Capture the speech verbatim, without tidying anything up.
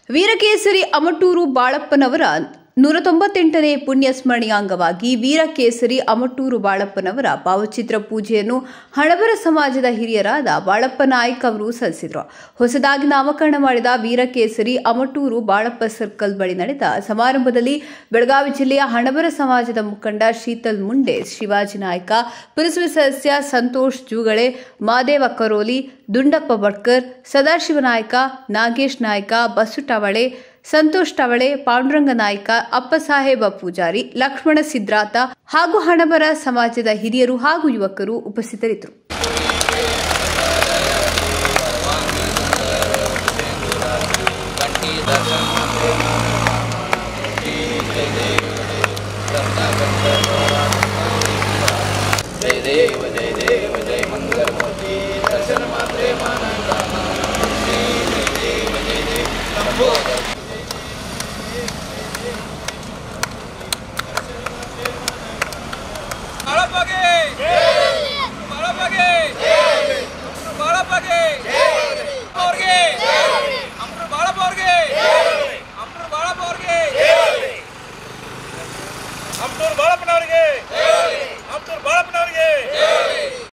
ವೀರಕೇಸರಿ ಅಮಟೂರು ಬಾಳಪ್ಪನವರ ನೂರ ತೊಂಬತ್ತೆಂಟನೇ ಪುಣ್ಯ ಸ್ಮರಣೆಯ ಅಂಗವಾಗಿ ವೀರಕೇಸರಿ ಅಮಟೂರು ಬಾಳಪ್ಪನವರ ಭಾವಚಿತ್ರ ಪೂಜೆಯನ್ನು ಹಣಬರ ಸಮಾಜದ ಹಿರಿಯರಾದ ಬಾಳಪ್ಪ ನಾಯ್ಕ ಅವರು ಸಲ್ಲಿಸಿದರು. ಹೊಸದಾಗಿ ನಾಮಕರಣ ಮಾಡಿದ ವೀರಕೇಸರಿ ಅಮಟೂರು ಬಾಳಪ್ಪ ಸರ್ಕಲ್ ಬಳಿ ನಡೆದ ಸಮಾರಂಭದಲ್ಲಿ ಬೆಳಗಾವಿ ಜಿಲ್ಲೆಯ ಹಣಬರ ಸಮಾಜದ ಮುಖಂಡ ಶೀತಲ್ ಮುಂಡೆ, ಶಿವಾಜಿ ನಾಯ್ಕ, ಪುರಸಭೆ ಸದಸ್ಯ ಸಂತೋಷ್ ಜೂಗಳೆ, ಮಾದೇವ ಕರೋಲಿ, ದುಂಡಪ್ಪ ಬಡ್ಕರ್, ಸದಾಶಿವ ನಾಯ್ಕ, ನಾಗೇಶ್ ನಾಯ್ಕ, ಬಸ್ಸು ಟವಳೆ, ಸಂತೋಷ್ ಟವಳೆ, ಪಾಂಡುರಂಗ ನಾಯ್ಕ, ಅಪ್ಪಸಾಹೇಬ ಪೂಜಾರಿ, ಲಕ್ಷ್ಮಣ ಸಿದ್ರಾತ ಹಾಗೂ ಹಣಬರ ಸಮಾಜದ ಹಿರಿಯರು ಹಾಗೂ ಯುವಕರು ಉಪಸ್ಥಿತರಿದ್ದರು. जय देव जय देव जय मंगल मूर्ति दर्शन मात्रे मानंद